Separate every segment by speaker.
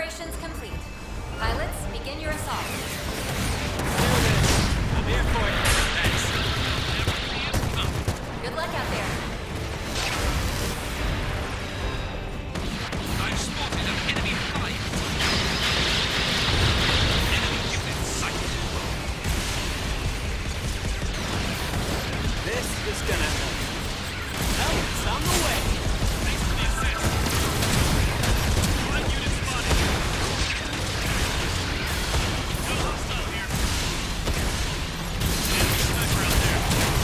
Speaker 1: Preparations complete. Pilots, begin your assault.
Speaker 2: I'm here for you. Thanks.
Speaker 1: Good luck out there.
Speaker 3: I've spotted an enemy flight. Enemy unit sighted.
Speaker 2: This is gonna help. Help is on the way.
Speaker 3: Thanks for the assist. Flight unit spotted. No hostile here. Enemy sniper out there.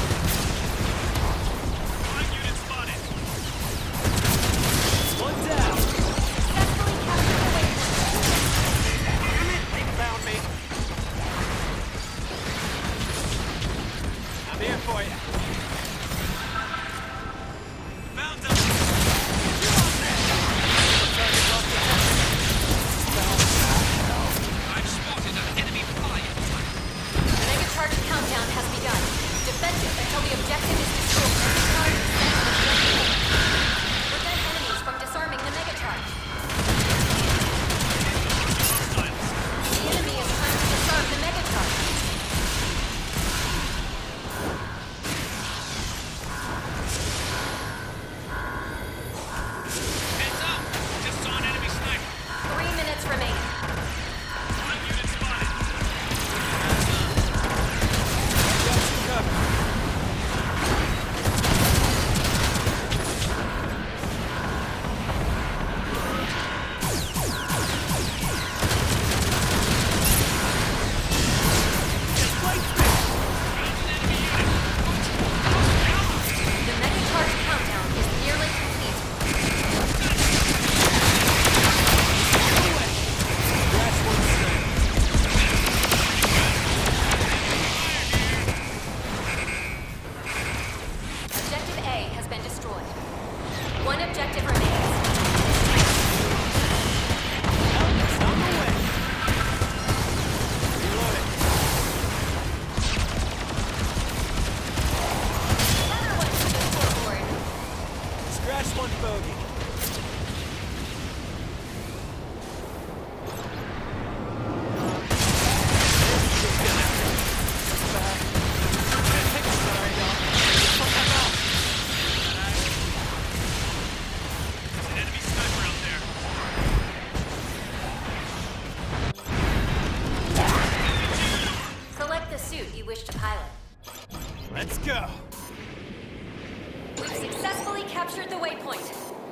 Speaker 3: Flight unit spotted.
Speaker 2: One down.
Speaker 1: Successfully capture the waypoint.
Speaker 2: Damn it, they found me. I'm here for you.
Speaker 3: Found them. I've spotted an enemy flying.
Speaker 1: The mega charge countdown has begun. Defend it until the objective is destroyed. Mega charge set at objective A. Prevent enemies from disarming the mega charge. The enemy is trying to disarm the mega charge.
Speaker 3: Heads up. Just saw an enemy sniper.
Speaker 1: 3 minutes remaining.
Speaker 3: Flight unit spotted.
Speaker 2: Got you covered.
Speaker 1: The mega charge countdown is nearly complete.
Speaker 2: That's one step.
Speaker 1: Objective A has been destroyed. One objective remains.
Speaker 2: Help is on the way. Reloading.
Speaker 1: Another one to the scoreboard.
Speaker 2: Scratch one bogey.
Speaker 3: There's an enemy sniper out there.
Speaker 1: Select the suit you wish to pilot.
Speaker 2: Let's go.
Speaker 1: We've successfully captured the waypoint.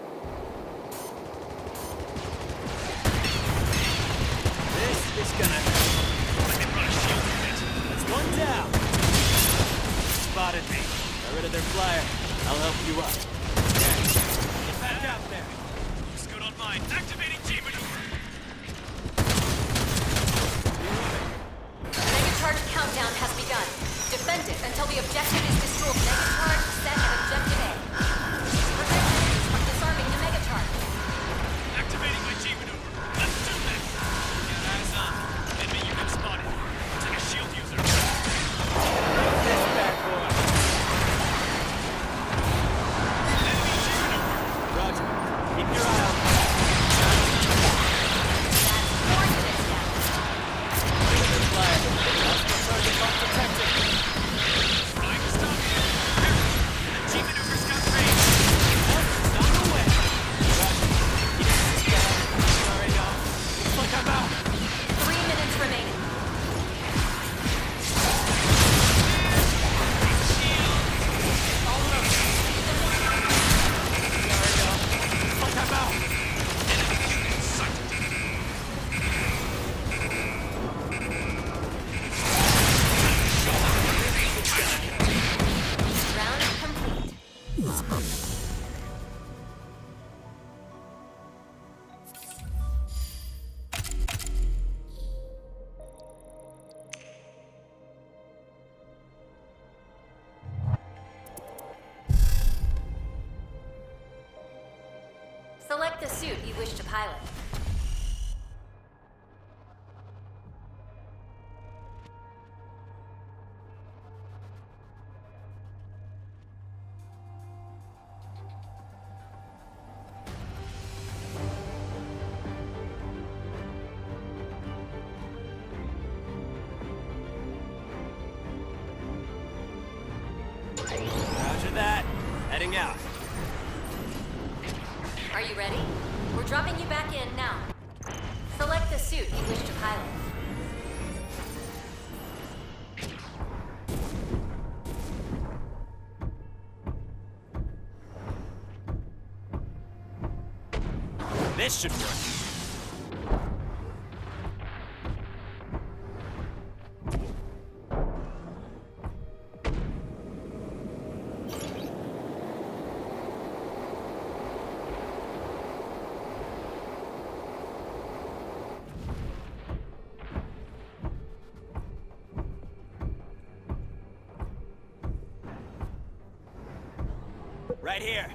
Speaker 2: This is gonna hurt.
Speaker 3: Let me run a shield unit.
Speaker 2: That's one down. Spotted me. Got rid of their flyer. I'll help you up. Get back out there.
Speaker 3: Looks good on mine. Activating G maneuver.
Speaker 1: The mega charge countdown has begun. Defend it until the objective is destroyed. Mega charge set at objective A. Prevent enemies from disarming the mega charge.
Speaker 3: Activating my G maneuver. Let's do this. Got eyes on. Enemy unit spotted. Looks like a shield user.
Speaker 2: This bad boy.
Speaker 3: Enemy G maneuver.
Speaker 2: Roger. Keep your eye out.
Speaker 1: That's 4 units down.
Speaker 2: Rid of their flyer. Hostile target not protected.
Speaker 3: Trying to stop you. The G maneuver's got range.
Speaker 2: Help is on the way. Roger. Keep this down. Sorry, y'all. Looks like I'm out.
Speaker 1: 3 minutes remaining.
Speaker 2: All over. Sorry, y'all. Looks like I'm out.
Speaker 3: Enemy unit sighted.
Speaker 1: Round complete. Select the suit you wish to pilot. Are you ready? We're dropping you back in now. Select the suit you wish to pilot.
Speaker 2: This should work. Right here.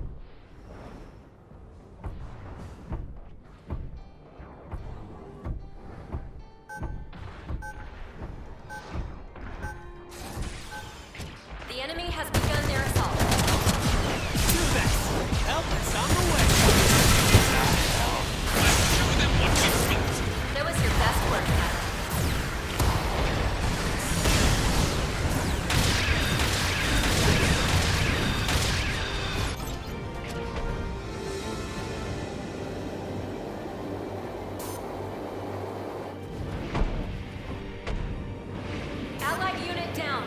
Speaker 1: The enemy has begun their assault.
Speaker 2: Do this. Help is on the way.
Speaker 3: Show them what we've got.
Speaker 1: That was your best work, pilot. Allied unit down.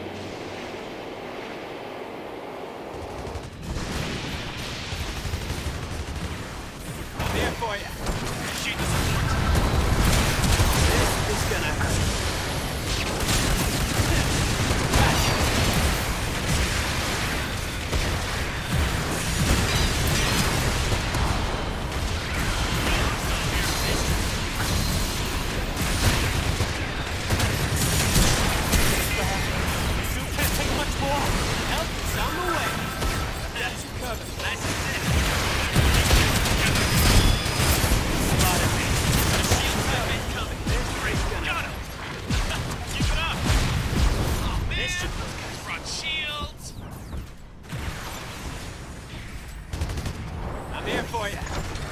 Speaker 2: I'm here for you.
Speaker 3: Initiate the support.
Speaker 2: This is gonna hurt. Suit can't take much more. Help is on the way. Got you covered.
Speaker 3: Nice and steady.
Speaker 2: Spotted me.
Speaker 3: The shield type incoming. Great. Got him. Keep it up. Oh, man.
Speaker 2: This should work.
Speaker 3: Front shields.
Speaker 2: I'm here for you.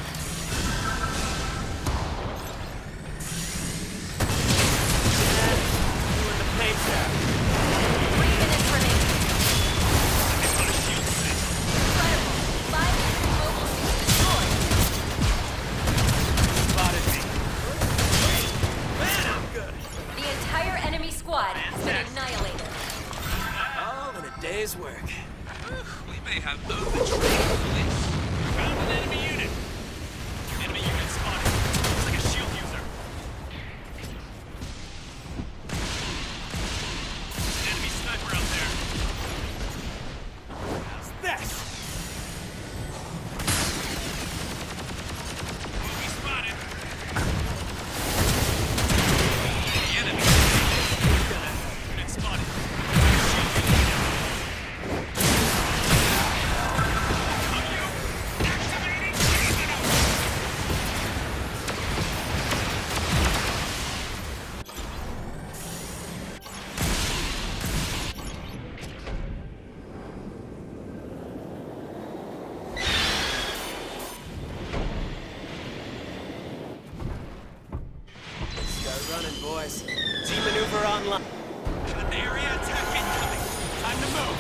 Speaker 2: Doing the paint job.
Speaker 1: 3 minutes remaining.
Speaker 3: It's on a shield set.
Speaker 1: Incredible. 5 mobile suits destroyed.
Speaker 2: Spotted me. Man, I'm good.
Speaker 1: The entire enemy squad has been annihilated.
Speaker 2: All in a day's work.
Speaker 3: We may have overtrained for this. Found an enemy unit. Enemy unit spotted. Looks like a shield user. An enemy sniper out there.
Speaker 2: How's this?
Speaker 3: Movie spotted. The enemy unit spotted. Shield unit down. On you. Activating chain maneuver.
Speaker 2: Start running, boys. G-maneuver online.
Speaker 3: An area attack incoming.
Speaker 2: Time to move.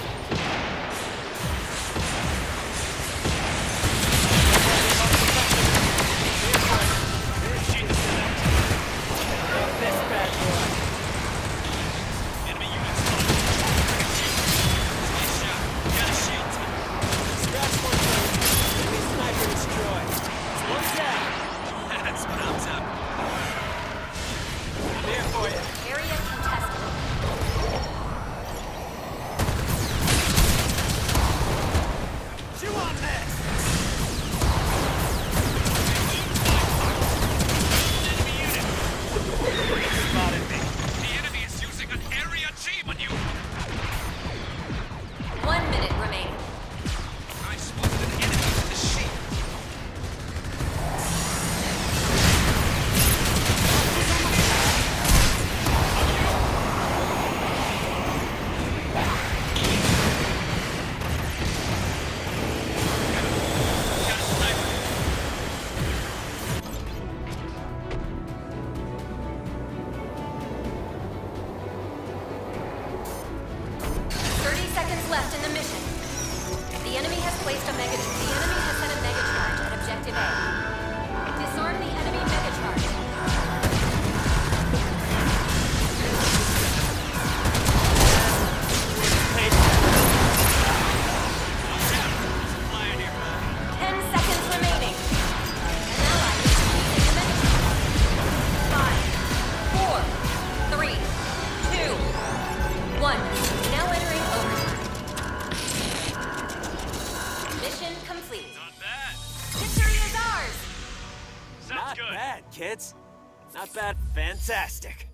Speaker 3: Initiate the select.
Speaker 2: Take this bad boy.
Speaker 3: Enemy unit spotted. Like a shield. Nice shot. Got a shield team.
Speaker 2: Scratch one thing. Enemy sniper destroyed. One down.
Speaker 3: That's what I'm talking about.
Speaker 2: I'm here for you.
Speaker 1: Area contested.
Speaker 2: Chew on this.
Speaker 3: Enemy unit.
Speaker 2: Spotted me.
Speaker 3: The enemy is using an area G maneuver.
Speaker 1: 1 minute remaining.
Speaker 3: I spotted an enemy with the shield. Got a sniper.
Speaker 1: Seconds left in the mission. The enemy has placed a mega. The enemy has set a mega charge objective A. Disarm the enemy megacharge.
Speaker 3: Flying here.
Speaker 1: 10 seconds remaining. An ally is defeating the megacharge. 5, 4, 3, 2, 1. Now entering overtime. Mission complete.
Speaker 3: Not bad.
Speaker 1: Victory is ours!
Speaker 3: Sounds
Speaker 2: Not
Speaker 3: good.
Speaker 2: bad, kids. Not bad. Fantastic.